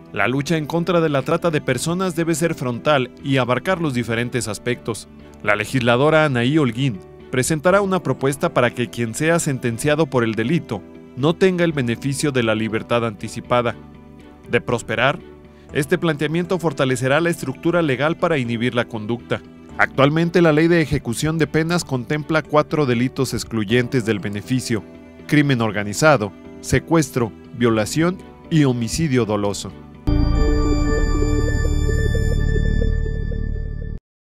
La lucha en contra de la trata de personas debe ser frontal y abarcar los diferentes aspectos. La legisladora Anaí Holguín presentará una propuesta para que quien sea sentenciado por el delito no tenga el beneficio de la libertad anticipada. De prosperar, este planteamiento fortalecerá la estructura legal para inhibir la conducta. Actualmente la Ley de Ejecución de Penas contempla 4 delitos excluyentes del beneficio: crimen organizado, secuestro, violación y homicidio doloso.